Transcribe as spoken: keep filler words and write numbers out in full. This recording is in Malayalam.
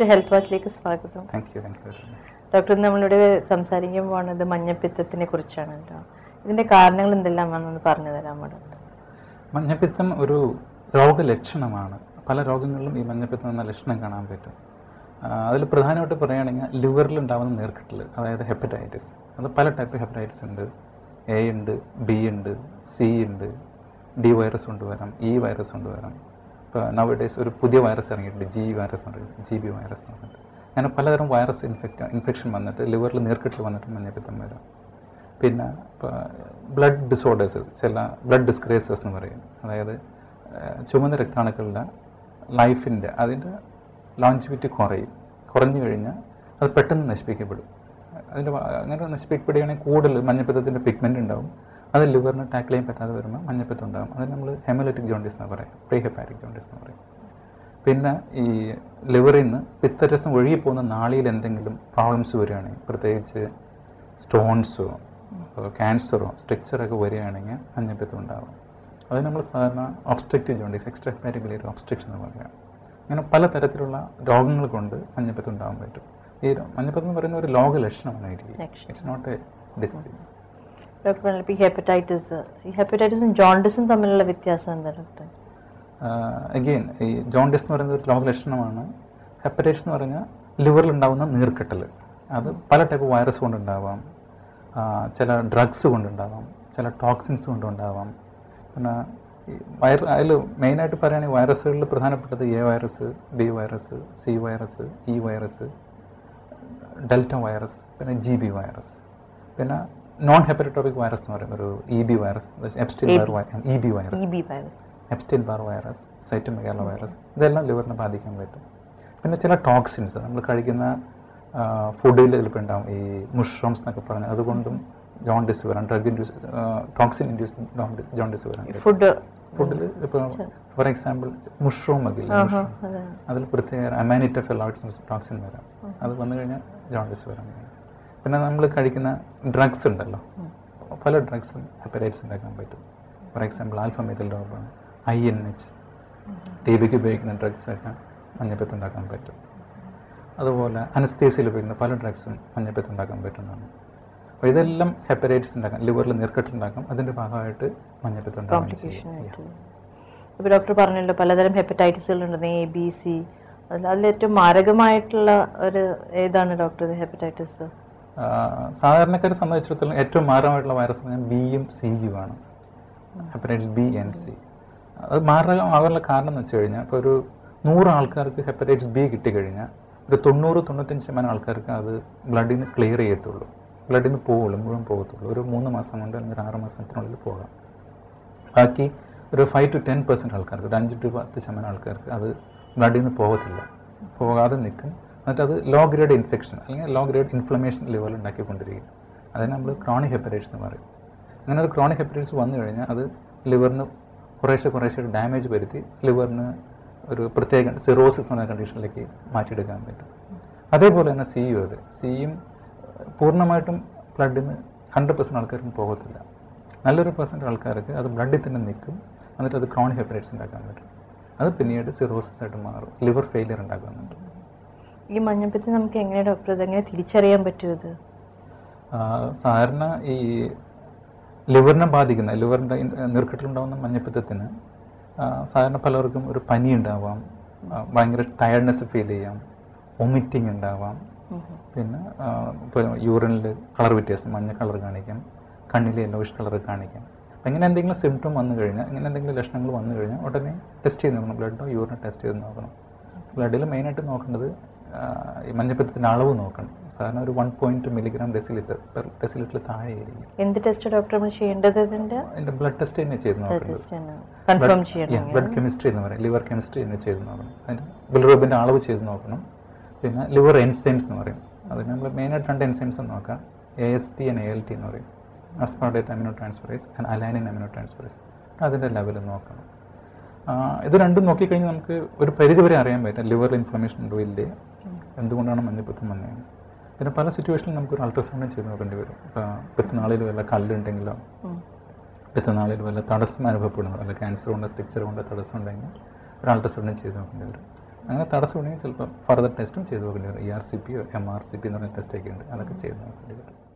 ഡോക്ടർ ഹെൽത്ത് വാച്ചിലേക്ക് സ്വാഗതം. Thank you thank you very much. Doctor, നമ്മളിവിടെ സംസാരിക്കാൻ പോകുന്നത് മഞ്ഞപ്പിത്തത്തിനെ കുറിച്ചാണല്ലോ. ഇതിൻ്റെ കാരണങ്ങൾ എന്തെല്ലാമാണെന്ന് പറഞ്ഞു തരാമോ ഡോക്ടർ? മഞ്ഞപ്പിത്തം ഒരു രോഗലക്ഷണമാണ്. പല രോഗങ്ങളിലും ഈ മഞ്ഞപ്പിത്തം എന്ന ലക്ഷണം കാണാൻ പറ്റും. അതിൽ പ്രധാനമായിട്ട് പറയുകയാണെങ്കിൽ ലിവറിൽ ഉണ്ടാകുന്ന നീർക്കെട്ടൽ, അതായത് ഹെപ്പറ്റൈറ്റിസ്. അത് പല ടൈപ്പ് ഹെപ്പറ്റൈറ്റിസ് ഉണ്ട്. എ ഉണ്ട്, ബി ഉണ്ട്, സി ഉണ്ട്, ഡി വൈറസ് കൊണ്ടുവരാം, ഇ വൈറസ് കൊണ്ടുവരാം. ഇപ്പോൾ നവഡേയ്സ് ഒരു പുതിയ വൈറസ് ഇറങ്ങിയിട്ടുണ്ട്, ജി വൈറസ് പറഞ്ഞിട്ട്, ജി ബി വൈറസ് പറഞ്ഞിട്ട്. അങ്ങനെ പലതരം വൈറസ് ഇൻഫെക്റ്റ് ഇൻഫെക്ഷൻ വന്നിട്ട് ലിവറിൽ നീർക്കെട്ട് വന്നിട്ട് മഞ്ഞപ്പിത്തം വരാം. പിന്നെ ഇപ്പോൾ ബ്ലഡ് ഡിസോർഡേഴ്സ്, ചില ബ്ലഡ് ഡിസ്ക്രേസസ് എന്ന് പറയും. അതായത് ചുമന്ന രക്താണുക്കളുടെ ലൈഫിൻ്റെ അതിൻ്റെ ലോഞ്ചിവിറ്റി കുറയും. കുറഞ്ഞു കഴിഞ്ഞാൽ അത് പെട്ടെന്ന് നശിപ്പിക്കപ്പെടും. അതിൻ്റെ അങ്ങനെ നശിപ്പിക്കപ്പെടുകയാണെങ്കിൽ കൂടുതൽ മഞ്ഞപ്പിത്തത്തിൻ്റെ പിഗ്മെൻ്റ് ഉണ്ടാവും. അത് ലിവറിന് ടാക്കിൾ ചെയ്യാൻ പറ്റാതെ വരുമ്പോൾ മഞ്ഞപ്പിത്തം ഉണ്ടാകും. അത് നമ്മൾ ഹെമലറ്റിക് ജോണ്ടിസ് എന്ന് പറയും, പ്രീ ഹെപ്പാറ്റിക് ജോണ്ടിസ് എന്ന് പറയും. പിന്നെ ഈ ലിവറിൽ നിന്ന് പിത്തരസം ഒഴുകിപ്പോകുന്ന നാളിയിൽ എന്തെങ്കിലും പ്രോബ്ലംസ് വരികയാണെങ്കിൽ, പ്രത്യേകിച്ച് സ്റ്റോൺസോ ക്യാൻസറോ സ്ട്രക്ചറൊക്കെ വരികയാണെങ്കിൽ മഞ്ഞപ്പിത്തം ഉണ്ടാകും. അത് നമ്മൾ സാധാരണ obstructive jaundice, extra hepatic biliary obstruction എന്ന് പറയാം. അങ്ങനെ പലതരത്തിലുള്ള രോഗങ്ങൾ കൊണ്ട് മഞ്ഞപ്പിത്തം ഉണ്ടാകാൻ പറ്റും. ഈ മഞ്ഞപ്പിത്തം എന്ന് പറയുന്ന ഒരു രോഗലക്ഷണമാണ്. It's not a disease. Doctor, ഈ ഹെപ്പറ്റൈറ്റിസ് ഈ ഹെപ്പറ്റൈറ്റിസും ജോണ്ടിസും തമ്മിലുള്ള വ്യത്യാസം എന്താ ഡോക്ടർ? അഗെയിൻ ഈ ജോണ്ടിസ് എന്ന് പറയുന്നത് ഒരു രോഗലക്ഷണമാണ്. ഹെപ്പറ്റൈറ്റിസ് എന്ന് പറഞ്ഞാൽ ലിവറിൽ ഉണ്ടാകുന്ന നീർക്കെട്ടൽ. അത് പല ടൈപ്പ് വൈറസ് കൊണ്ടുണ്ടാവാം, ചില ഡ്രഗ്സ് കൊണ്ടുണ്ടാവാം, ചില ടോക്സിൻസ് കൊണ്ടുണ്ടാവാം. പിന്നെ ഈ വൈറ അതിൽ മെയിനായിട്ട് പറയുകയാണെങ്കിൽ വൈറസുകളിൽ പ്രധാനപ്പെട്ടത് A virus, B virus, C virus, E virus, delta virus, പിന്നെ ജി ബി വൈറസ്. പിന്നെ നോൺ ഹെപ്പറ്റോപിക് വൈറസ് എന്ന് പറയും, ഒരു E B virus, Epstein Barr E B virus, Epstein Barr virus, cytomegalo virus. ഇതെല്ലാം ലിവറിനെ ബാധിക്കാൻ പറ്റും. പിന്നെ ചില ടോക്സിൻസ് നമ്മൾ കഴിക്കുന്ന ഫുഡിൽ ചിലപ്പോൾ ഉണ്ടാവും, ഈ മുഷ്റൂംസ് എന്നൊക്കെ പറഞ്ഞാൽ, അതുകൊണ്ടും ജോണ്ടിസ് വരാം. Drug induced toxin induced jaundice വരാം ഫുഡ് ഫുഡിൽ. ഇപ്പോൾ ഫോർ എക്സാമ്പിൾ മുഷ്റൂം ഒക്കെ മുഷ്റൂം, അതിൽ പ്രത്യേക അമാനിറ്റ ഫെലോയിഡ്സ് ടോക്സിൻ വരാം. അത് വന്നു കഴിഞ്ഞാൽ ജോണ്ടിസ് വരാം. പിന്നെ നമ്മൾ കഴിക്കുന്ന ഡ്രഗ്സ് ഉണ്ടല്ലോ, പല ഡ്രഗ്സും ഹെപ്പറ്റൈറ്റിസ് ഉണ്ടാക്കാൻ പറ്റും. For example alpha methyl dopa, I N H, T ബിക്ക് ഉപയോഗിക്കുന്ന ഡ്രഗ്സൊക്കെ മഞ്ഞപ്പിത്തം ഉണ്ടാക്കാൻ പറ്റും. അതുപോലെ അനസ്തേസിയയിൽ ഉപയോഗിക്കുന്ന പല ഡ്രഗ്സും മഞ്ഞപ്പിത്തം ഉണ്ടാക്കാൻ പറ്റുന്നതാണ്. അപ്പോൾ ഇതെല്ലാം ഹെപ്പറ്റൈറ്റിസ് ഉണ്ടാക്കാം, ലിവറിൽ നീർക്കെട്ടുണ്ടാക്കാം. അതിൻ്റെ ഭാഗമായിട്ട് മഞ്ഞപ്പിത്തം ഉണ്ടാകാൻ. ഇപ്പോൾ ഡോക്ടർ പറഞ്ഞല്ലോ പലതരം ഹെപ്പറ്റൈറ്റിസുകളുണ്ടെന്ന്, എ ബി സി. അതിൽ ഏറ്റവും മാരകമായിട്ടുള്ള ഒരു ഏതാണ് ഡോക്ടർ ഹെപ്പറ്റൈറ്റിസ്? സാധാരണക്കാരെ സംബന്ധിച്ചിടത്തോളം ഏറ്റവും മാരകമായിട്ടുള്ള വൈറസ് പറഞ്ഞാൽ ബിയും സിയും ആണ്, ഹെപ്പറ്റൈറ്റിസ് ബി ആൻഡ് സി. അത് മാരകമാകാനുള്ള കാരണം എന്ന് വെച്ച് കഴിഞ്ഞാൽ, ഇപ്പോൾ ഒരു നൂറ് ആൾക്കാർക്ക് ഹെപ്പറ്റൈറ്റിസ് ബി കിട്ടിക്കഴിഞ്ഞാൽ ഒരു തൊണ്ണൂറ് തൊണ്ണൂറ്റഞ്ച് ശതമാനം ആൾക്കാർക്ക് അത് ബ്ലഡിൽ നിന്ന് ക്ലിയർ ചെയ്യത്തുള്ളൂ, ബ്ലഡിൽ നിന്ന് പോവുള്ളൂ, മുഴുവൻ പോകത്തുള്ളൂ. ഒരു മൂന്ന് മാസം കൊണ്ട് അല്ലെങ്കിൽ ഒരു ആറ് മാസത്തിനുള്ളിൽ പോകാം. ബാക്കി ഒരു ഫൈവ് ടു ടെൻ പെർസെൻറ്റ് ആൾക്കാർക്ക്, ഒരു അഞ്ച് ടു പത്ത് ശതമാനം ആൾക്കാർക്ക് അത് ബ്ലഡിൽ നിന്ന് പോകത്തില്ല, പോകാതെ നിൽക്കും. എന്നിട്ട് അത് ലോ ഗ്രേഡ് ഇൻഫെക്ഷൻ അല്ലെങ്കിൽ ലോ ഗ്രേഡ് ഇൻഫ്ലമേഷൻ ലെവൽ ഉണ്ടാക്കിക്കൊണ്ടിരിക്കും. അതിന് നമ്മൾ ക്രോണിക് ഹെപ്പറ്റൈറ്റിസ് എന്ന് പറയും. അങ്ങനെ ഒരു ക്രോണിക് ഹെപ്പറ്റൈറ്റിസ് വന്നു കഴിഞ്ഞാൽ അത് ലിവറിന് കുറേശ്ശെ കുറേശ്ശെ ഡാമേജ് വരുത്തി ലിവറിന് ഒരു പ്രത്യേക സിറോസിസ് എന്ന കണ്ടീഷനിലേക്ക് മാറ്റിയെടുക്കാൻ പറ്റും. അതേപോലെ തന്നെ സിയും അതെ, സിയും പൂർണ്ണമായിട്ടും ബ്ലഡിൽ നിന്ന് ഹൺഡ്രഡ് പെർസെൻറ്റ് ആൾക്കാർക്കും പോകത്തില്ല. നല്ലൊരു പെർസെൻറ്റ് ആൾക്കാർക്ക് അത് ബ്ലഡിൽ തന്നെ നിൽക്കും. എന്നിട്ട് അത് ക്രോണിക് ഹെപ്പറ്റൈറ്റിസ് ഉണ്ടാക്കാൻ പറ്റും. അത് പിന്നീട് സിറോസിസ് ആയിട്ട് മാറും, ലിവർ ഫെയിലിയർ ഉണ്ടാക്കുന്നുണ്ട്. ഈ മഞ്ഞപ്പിത്തം നമുക്ക് എങ്ങനെ ഡോക്ടർ അതെങ്ങനെ തിരിച്ചറിയാൻ പറ്റുമത്? സാധാരണ ഈ ലിവറിനെ ബാധിക്കുന്ന ലിവറിൻ്റെ നീർക്കെട്ടിലുണ്ടാകുന്ന മഞ്ഞപ്പിത്തത്തിന് സാധാരണ പലർക്കും ഒരു പനി ഉണ്ടാവാം, ഭയങ്കര ടയർഡ്നെസ് ഫീൽ ചെയ്യാം, വൊമിറ്റിംഗ് ഉണ്ടാവാം. പിന്നെ ഇപ്പോൾ യൂറിനിൽ കളർ വ്യത്യാസം, മഞ്ഞ കളർ കാണിക്കാം, കണ്ണിൽ യെല്ലോയിഷ് കളർ കാണിക്കാം. അപ്പം ഇങ്ങനെ എന്തെങ്കിലും സിംറ്റം വന്നു കഴിഞ്ഞാൽ, ഇങ്ങനെ എന്തെങ്കിലും ലക്ഷണങ്ങൾ വന്നു കഴിഞ്ഞാൽ ഉടനെ ടെസ്റ്റ് ചെയ്ത് നോക്കണം, ബ്ലഡോ യൂറിനോ ടെസ്റ്റ് ചെയ്ത് നോക്കണം. ബ്ലഡിൽ മെയിനായിട്ട് നോക്കേണ്ടത് ഈ മഞ്ഞപ്പിത്തത്തിൻ്റെ അളവ് നോക്കണം. സാധാരണ ഒരു one point milligram decilitre per decilitre താഴെ ആയിരിക്കും. എന്ത് ടെസ്റ്റ് ഡോക്ടർ നമ്മൾ ചെയ്യേണ്ടത്? അതിൻ്റെ ബ്ലഡ് ടെസ്റ്റ് തന്നെ ചെയ്ത് നോക്കേണ്ടത്. ബ്ലഡ് കെമിസ്ട്രി എന്ന് പറയും, ലിവർ കെമിസ്ട്രി തന്നെ ചെയ്ത് നോക്കണം. അതിൻ്റെ ബിലിറൂബിൻ്റെ അളവ് ചെയ്ത് നോക്കണം. പിന്നെ ലിവർ എൻസൈംസ് എന്ന് പറയും, അതിന് നമ്മൾ മെയിനായിട്ട് രണ്ട് എൻസൈംസ് നോക്കാം, A S T and A L T എന്ന് പറയും, aspartate amino transferase and alanine amino transferase. അതിൻ്റെ ലെവൽ നോക്കണം. ഇത് രണ്ടും നോക്കിക്കഴിഞ്ഞാൽ നമുക്ക് ഒരു പരിധിവരെ അറിയാൻ പറ്റും ലിവറിൽ ഇൻഫ്ലമേഷൻ ഉണ്ടോ ഇല്ലേ, എന്തുകൊണ്ടാണ് മഞ്ഞപ്പിത്തം വന്നത്. പിന്നെ പല സിറ്റുവേഷനിലും നമുക്കൊരു അൾട്രാസൗണ്ട് ചെയ്ത് നോക്കേണ്ടി വരും. ഇപ്പോൾ പിത്തനാളിൽ വല്ല കല്ലുണ്ടെങ്കിലോ, പിത്തനാളിൽ വല്ല തടസ്സം അനുഭവപ്പെടുന്നു, വല്ല ക്യാൻസർ കൊണ്ട് സ്ട്രക്ചർ കൊണ്ട് തടസ്സം ഉണ്ടെങ്കിൽ ഒരു അൾട്രാസൗണ്ട് ചെയ്ത് നോക്കേണ്ടി വരും. അങ്ങനെ തടസ്സമുണ്ടെങ്കിൽ ചിലപ്പോൾ ഫർദർ ടെസ്റ്റും ചെയ്ത് നോക്കേണ്ടി വരും. ഇ ആർ സി പിയോ എം ആർ സി പി എന്ന് പറഞ്ഞ ടെസ്റ്റൊക്കെ ഉണ്ട്, അതൊക്കെ ചെയ്ത് നോക്കേണ്ടി വരും.